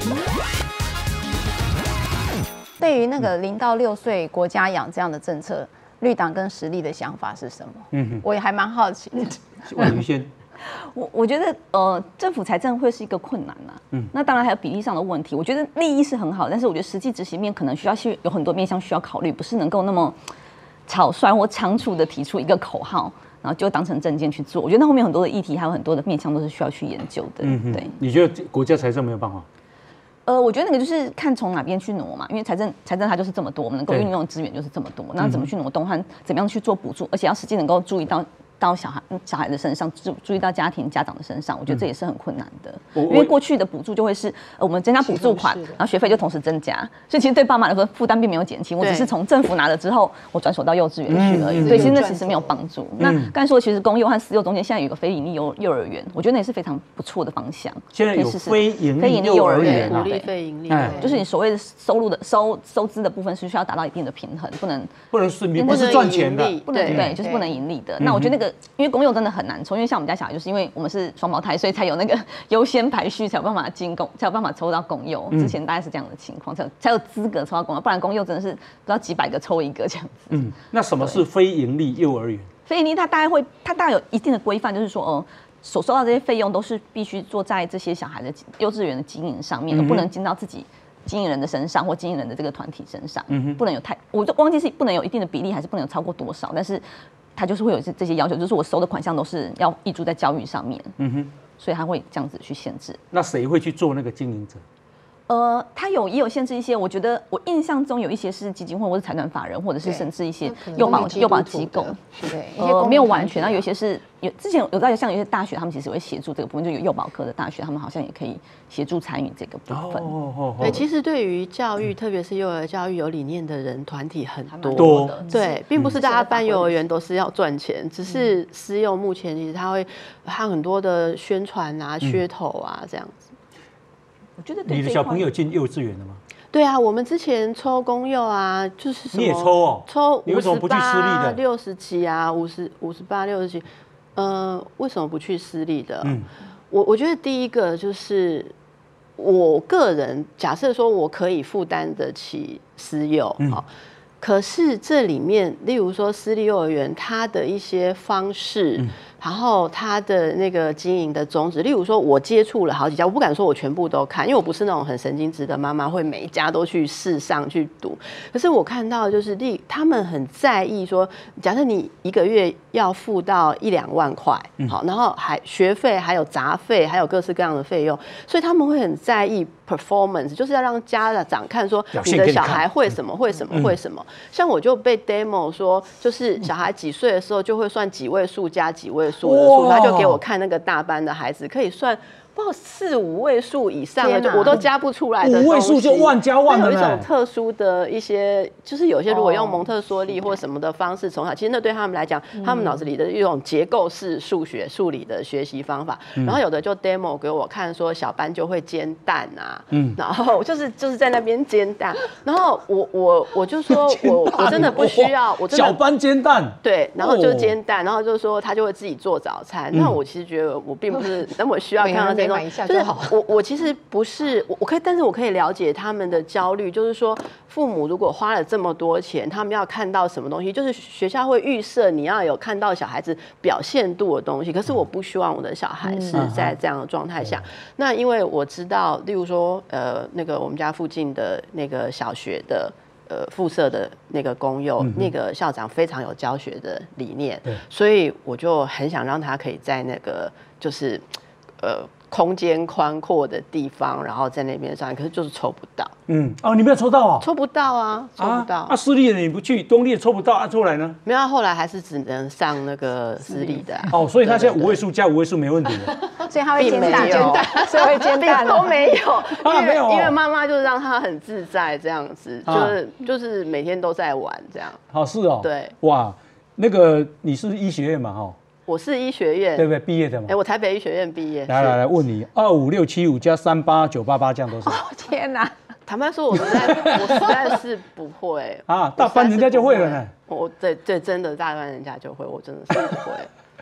对于那个0到6岁国家养这样的政策，绿党跟时力的想法是什么？我也还蛮好奇的。 万于先， 我觉得政府财政会是一个困难呐。那当然还有比例上的问题。我觉得利益是很好，但是我觉得实际执行面可能需要有很多面向需要考虑，不是能够那么草率或仓促的提出一个口号，然后就当成政见去做。我觉得那后面很多的议题还有很多的面向都是需要去研究的。对， 你觉得国家财政没有办法？ 我觉得那个就是看从哪边去挪嘛，因为财政它就是这么多，我们能够运用的资源就是这么多，那怎么去挪动和怎么样去做补助，而且要实际能够注意到小孩的身上，注意到家长的身上，我觉得这也是很困难的。因为过去的补助就会是我们增加补助款，然后学费就同时增加，所以其实对爸妈来说负担并没有减轻，我只是从政府拿了之后，我转手到幼稚园去而已。对，其实那其实没有帮助。那刚才说，其实公幼和私幼中间现在有一个非营利幼儿园，我觉得那也是非常不错的方向。 现在有非营利幼儿园， 鼓励非营利， 就是你所谓的收支的部分是需要达到一定的平衡，不能顺便不是赚钱的， 对，就是不能盈利的。那我觉得那个因为公幼真的很难抽，因为像我们家小孩，就是因为我们是双胞胎，所以才有那个优先排序，才有办法才有办法抽到公幼。之前大概是这样的情况，才有资格抽到公幼，不然公幼真的是不知道几百个抽一个这样子。 那什么是非营利幼儿园？ 非营利它大概有一定的规范，就是说所收到这些费用都是必须做在这些小孩的幼稚园的经营上面，而不能进到自己经营人的身上或经营人的这个团体身上。不能有我就忘记是不能有一定的比例，还是不能有超过多少，但是它就是会有这些要求，就是我收的款项都是要挹注在教育上面，所以它会这样子去限制。 那谁会去做那个经营者？ 它也有限制一些，我觉得我印象中有一些是基金会或是财团法人，或者是甚至一些幼保机构， 对， 没有完全。然后有一些是之前有在像有些大学，他们其实会协助这个部分，就有幼保科的大学，他们好像也可以协助参与这个部分。 对，其实对于教育，特别是幼儿教育有理念的人团体很多的，对，并不是大家办幼儿园都是要赚钱，只是私幼目前其实它会很多的宣传啊、噱头啊这样子。 我觉得你的小朋友进幼稚园了吗？ 对啊，我们之前抽公幼啊，就是什么你也抽哦？ 抽你为什么不去私立的 ？60几啊，58、60几，为什么不去私立的？我觉得第一个就是我个人假设说我可以负担得起私幼，可是这里面，例如说私立幼儿园，它的一些方式，然后它的那个经营的宗旨，例如说，我接触了好几家，我不敢说我全部都看，因为我不是那种很神经质的妈妈，会每一家都去试上去读。可是我看到就是他们很在意说，假设你一个月要付到1、2万块，好，然后学费还有杂费，还有各式各样的费用，所以他们会很在意 performance， 就是要让家长看说你的小孩会什么，会什么，会什么。像我就被 demo 说，就是小孩几岁的时候就会算几位数加几位数的数，他就给我看那个大班的孩子可以算。不知道4、5位数以上的，我都加不出来的 5位数就万加万了。 有一种特殊的一些，就是有些如果用蒙特梭利或什么的方式从小，其实那对他们来讲，他们脑子里的一种结构式数理的学习方法。然后有的就 demo 给我看，说小班就会煎蛋啊，然后就是在那边煎蛋。然后我就说我真的不需要，我真的小班煎蛋， 对，然后就煎蛋，然后就说他就会自己做早餐。那我其实觉得我并不是那么需要看到这。就是我其实不是我可以，但是我可以了解他们的焦虑，就是说父母如果花了这么多钱，他们要看到什么东西，就是学校会预设你要有看到小孩子表现度的东西，可是我不希望我的小孩是在这样的状态下。那因为我知道，例如说那个我们家附近的那个小学的。附设的那个公幼，那个校长非常有教学的理念，所以我就很想让他可以在那个就是空间宽阔的地方，然后在那边上，可是就是抽不到。 你没有抽到啊？ 抽不到啊，抽不到。 私立的你不去，公立的抽不到，后来呢？ 没有，后来还是只能上那个私立的。 所以他现在5位数加5位数没问题了。 所以他会煎蛋，所以会煎蛋都没有， 没有， 因为妈妈就是让他很自在这样子，就是每天都在玩这样。 是哦。 对。 哇，那个你是医学院嘛？ 我是医学院， 对不对？毕业的嘛。 我台北医学院毕业。 来问你，25675加38988这样多少？ 天哪！ 坦白说，我实在是不会大班人家就会了呢。 对，真的大班人家就会，我真的是不会。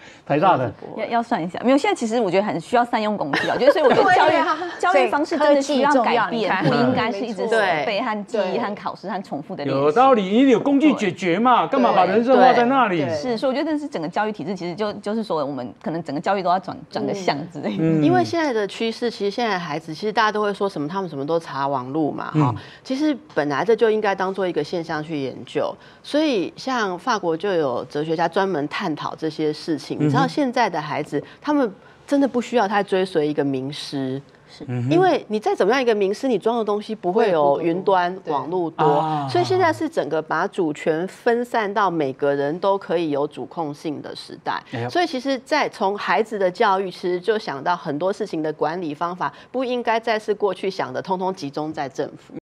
台大的要算一下，没有。现在其实我觉得很需要善用工具啊，所以我觉得教育方式真的需要改变，不应该是一直背和记忆和考试和重复的练习。 有道理，你有工具解决嘛？干嘛把人生花在那里？ 是，所以我觉得这是整个教育体制，其实就是说，我们可能整个教育都要转个向之类的。 因为现在的趋势，其实现在的孩子，其实大家都会说什么，他们什么都查网路嘛，哈。其实本来这就应该当做一个现象去研究。所以像法国就有哲学家专门探讨这些事情。你知道现在的孩子，他们真的不需要他追随一个名师。因为你再怎么样一个名师，你装的东西不会有云端网络多，所以现在是整个把主权分散到每个人都可以有主控性的时代。所以其实，在从孩子的教育，其实就想到很多事情的管理方法，不应该再是过去想的，通通集中在政府。